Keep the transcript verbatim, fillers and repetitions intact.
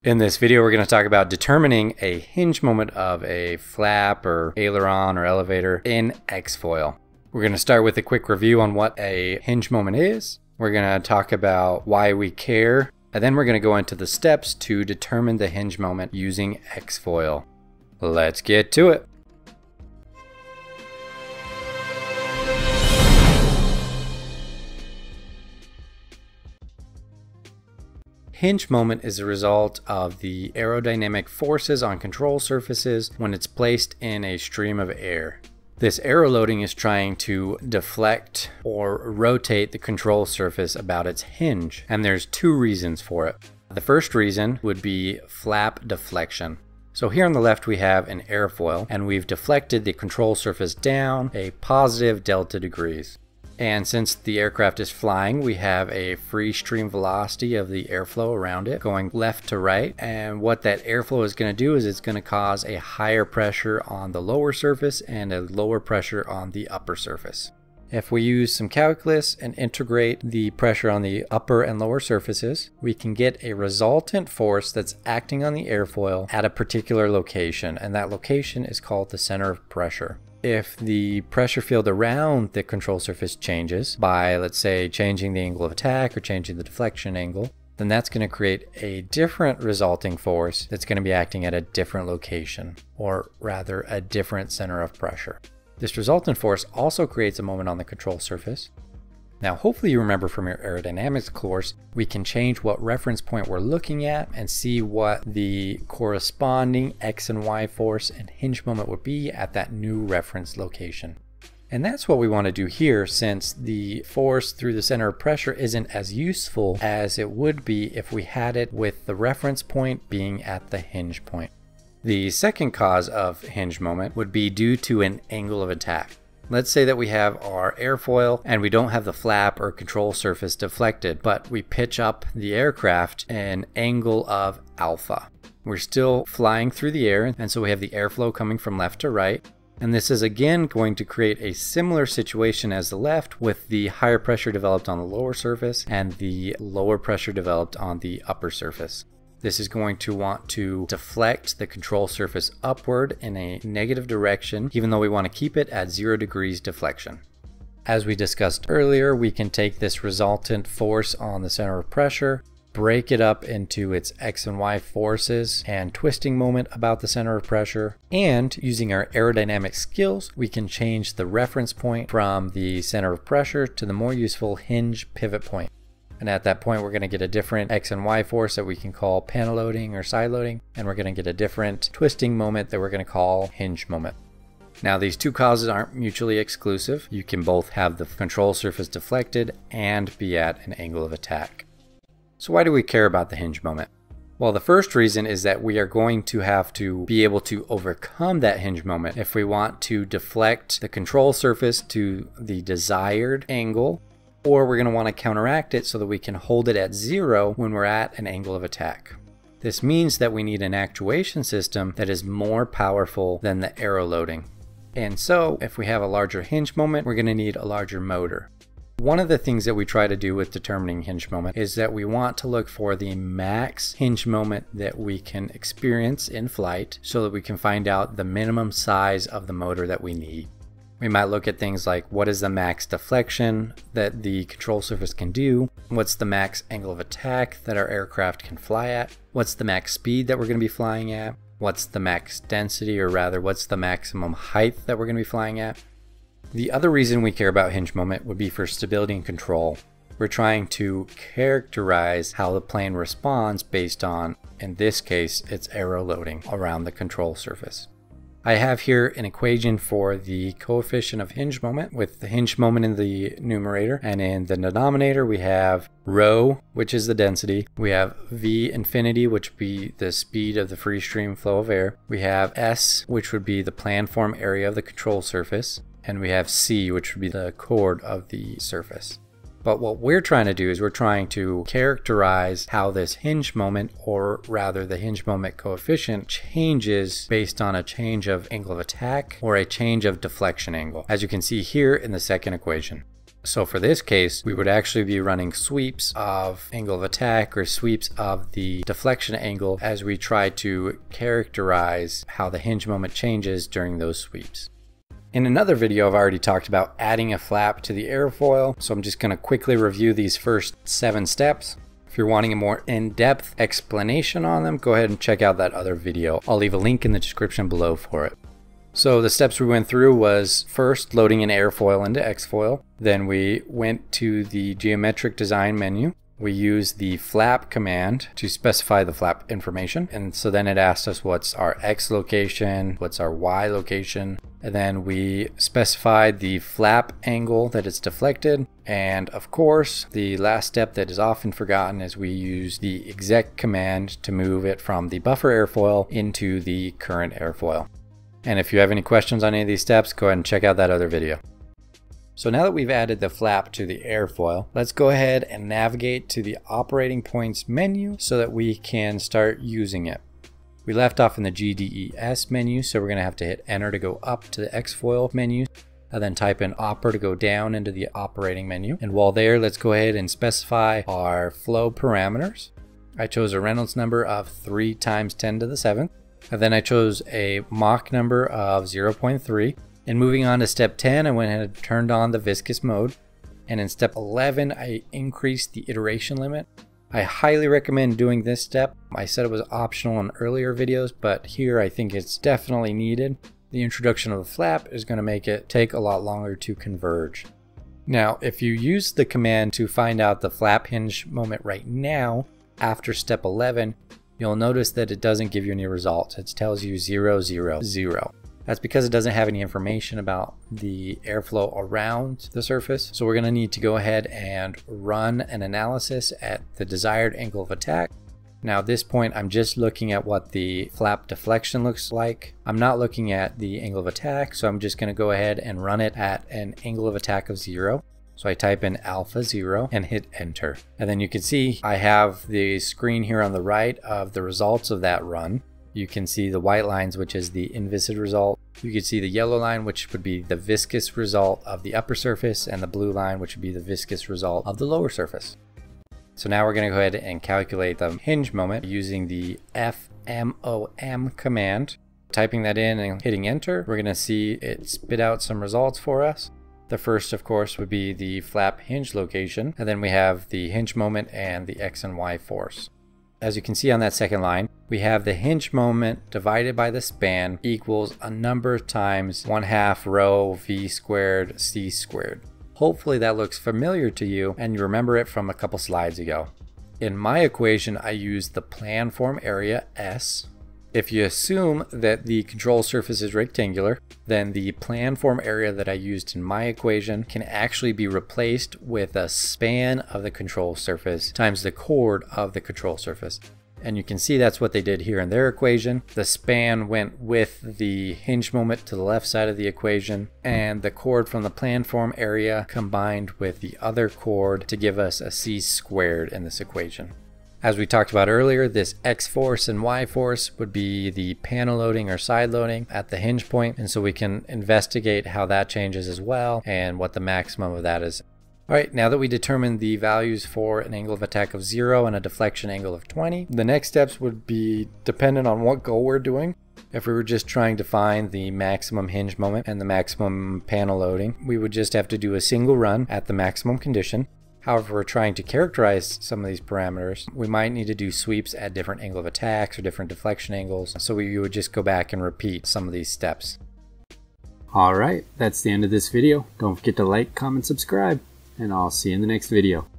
In this video, we're going to talk about determining a hinge moment of a flap or aileron or elevator in Xfoil. We're going to start with a quick review on what a hinge moment is. We're going to talk about why we care, and then we're going to go into the steps to determine the hinge moment using Xfoil. Let's get to it. Hinge moment is a result of the aerodynamic forces on control surfaces when it's placed in a stream of air. This aero loading is trying to deflect or rotate the control surface about its hinge, and there's two reasons for it. The first reason would be flap deflection. So here on the left we have an airfoil, and we've deflected the control surface down a positive delta degrees. And since the aircraft is flying, we have a free stream velocity of the airflow around it going left to right. And what that airflow is going to do is it's going to cause a higher pressure on the lower surface and a lower pressure on the upper surface. If we use some calculus and integrate the pressure on the upper and lower surfaces, we can get a resultant force that's acting on the airfoil at a particular location. And that location is called the center of pressure. If the pressure field around the control surface changes by, let's say, changing the angle of attack or changing the deflection angle, then that's going to create a different resulting force that's going to be acting at a different location, or rather a different center of pressure. This resultant force also creates a moment on the control surface. Now, hopefully you remember from your aerodynamics course, we can change what reference point we're looking at and see what the corresponding X and Y force and hinge moment would be at that new reference location. And that's what we want to do here, since the force through the center of pressure isn't as useful as it would be if we had it with the reference point being at the hinge point. The second cause of hinge moment would be due to an angle of attack. Let's say that we have our airfoil and we don't have the flap or control surface deflected, but we pitch up the aircraft an angle of alpha. We're still flying through the air, and so we have the airflow coming from left to right. And this is again going to create a similar situation as the left, with the higher pressure developed on the lower surface and the lower pressure developed on the upper surface. This is going to want to deflect the control surface upward in a negative direction, even though we want to keep it at zero degrees deflection. As we discussed earlier, we can take this resultant force on the center of pressure, break it up into its X and Y forces and twisting moment about the center of pressure, and using our aerodynamic skills, we can change the reference point from the center of pressure to the more useful hinge pivot point. And at that point, we're going to get a different X and Y force that we can call panel loading or side loading. And we're going to get a different twisting moment that we're going to call hinge moment. Now, these two causes aren't mutually exclusive. You can both have the control surface deflected and be at an angle of attack. So why do we care about the hinge moment? Well, the first reason is that we are going to have to be able to overcome that hinge moment if we want to deflect the control surface to the desired angle, or we're going to want to counteract it so that we can hold it at zero when we're at an angle of attack. This means that we need an actuation system that is more powerful than the aero loading. And so, if we have a larger hinge moment, we're going to need a larger motor. One of the things that we try to do with determining hinge moment is that we want to look for the max hinge moment that we can experience in flight so that we can find out the minimum size of the motor that we need. We might look at things like, what is the max deflection that the control surface can do? What's the max angle of attack that our aircraft can fly at? What's the max speed that we're going to be flying at? What's the max density, or rather, what's the maximum height that we're going to be flying at? The other reason we care about hinge moment would be for stability and control. We're trying to characterize how the plane responds based on, in this case, its aero loading around the control surface. I have here an equation for the coefficient of hinge moment, with the hinge moment in the numerator, and in the denominator we have rho, which is the density. We have v infinity, which would be the speed of the free stream flow of air. We have s, which would be the planform area of the control surface. And we have c, which would be the chord of the surface. But what we're trying to do is we're trying to characterize how this hinge moment, or rather the hinge moment coefficient, changes based on a change of angle of attack or a change of deflection angle, as you can see here in the second equation. So for this case, we would actually be running sweeps of angle of attack or sweeps of the deflection angle as we try to characterize how the hinge moment changes during those sweeps. In another video, I've already talked about adding a flap to the airfoil, so I'm just going to quickly review these first seven steps. If you're wanting a more in-depth explanation on them, go ahead and check out that other video. I'll leave a link in the description below for it. So the steps we went through was first loading an airfoil into Xfoil. Then we went to the geometric design menu. We used the flap command to specify the flap information. And so then it asked us what's our X location, what's our Y location. And then we specified the flap angle that it's deflected. And of course, the last step that is often forgotten is we use the exec command to move it from the buffer airfoil into the current airfoil. And if you have any questions on any of these steps, go ahead and check out that other video. So now that we've added the flap to the airfoil, let's go ahead and navigate to the operating points menu so that we can start using it. We left off in the G D E S menu, so we're going to have to hit enter to go up to the Xfoil menu, and then type in opera to go down into the operating menu. And while there, let's go ahead and specify our flow parameters. I chose a Reynolds number of three times ten to the seventh. And then I chose a Mach number of zero point three. And moving on to step ten, I went ahead and turned on the viscous mode. And in step eleven, I increased the iteration limit. I highly recommend doing this step. I said it was optional in earlier videos, but here I think it's definitely needed. The introduction of the flap is going to make it take a lot longer to converge. Now, if you use the command to find out the flap hinge moment right now, after step eleven, you'll notice that it doesn't give you any results. It tells you zero, zero, zero. That's because it doesn't have any information about the airflow around the surface. So we're going to need to go ahead and run an analysis at the desired angle of attack. Now at this point, I'm just looking at what the flap deflection looks like. I'm not looking at the angle of attack, so I'm just going to go ahead and run it at an angle of attack of zero. So I type in alpha zero and hit enter. And then you can see I have the screen here on the right of the results of that run. You can see the white lines, which is the inviscid result. You can see the yellow line, which would be the viscous result of the upper surface, and the blue line, which would be the viscous result of the lower surface. So now we're going to go ahead and calculate the hinge moment using the F M O M command. Typing that in and hitting enter, we're going to see it spit out some results for us. The first, of course, would be the flap hinge location, and then we have the hinge moment and the X and Y force. As you can see on that second line, we have the hinge moment divided by the span equals a number times one half rho V squared C squared. Hopefully that looks familiar to you and you remember it from a couple slides ago. In my equation, I use the planform area S. If you assume that the control surface is rectangular, then the planform area that I used in my equation can actually be replaced with a span of the control surface times the chord of the control surface. And you can see that's what they did here in their equation. The span went with the hinge moment to the left side of the equation, and the chord from the planform area combined with the other chord to give us a C squared in this equation. As we talked about earlier, this X force and Y force would be the panel loading or side loading at the hinge point, and so we can investigate how that changes as well and what the maximum of that is. Alright, now that we determined the values for an angle of attack of zero and a deflection angle of twenty, the next steps would be dependent on what goal we're doing. If we were just trying to find the maximum hinge moment and the maximum panel loading, we would just have to do a single run at the maximum condition. However, if we're trying to characterize some of these parameters, we might need to do sweeps at different angle of attacks or different deflection angles. So we would just go back and repeat some of these steps. Alright, that's the end of this video. Don't forget to like, comment, subscribe, and I'll see you in the next video.